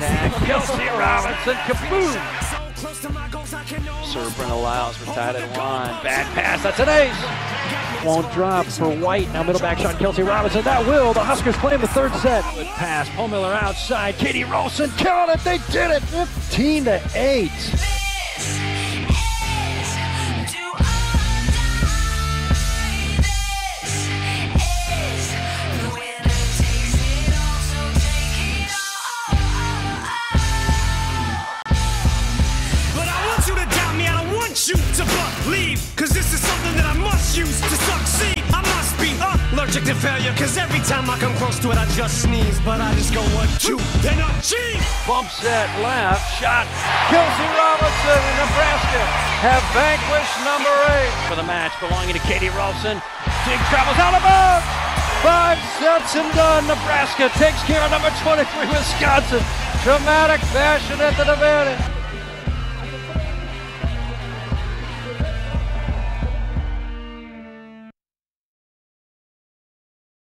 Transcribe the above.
tag. Kelsey Robinson, kaboom! Serbrun allows, we're tied at 1. Bad pass, that's an ace. Won't drop for White. Now middle back shot, Kelsey Robinson. That will. The Huskers claim the third set. Good pass. Paul Miller outside. Katie Rolson killed it. They did it. 15-8. You to believe, cause this is something that I must use to succeed. I must be allergic to failure, cause every time I come close to it I just sneeze. But I just go 1, 2, then I cheat. Bump set left, shot. Kelsey Robinson and Nebraska have vanquished number 8 for the match belonging to Katie Rolson. Dig travels out of bounds. 5 sets and done. Nebraska takes care of number 23 Wisconsin. Dramatic fashion at the Nevada.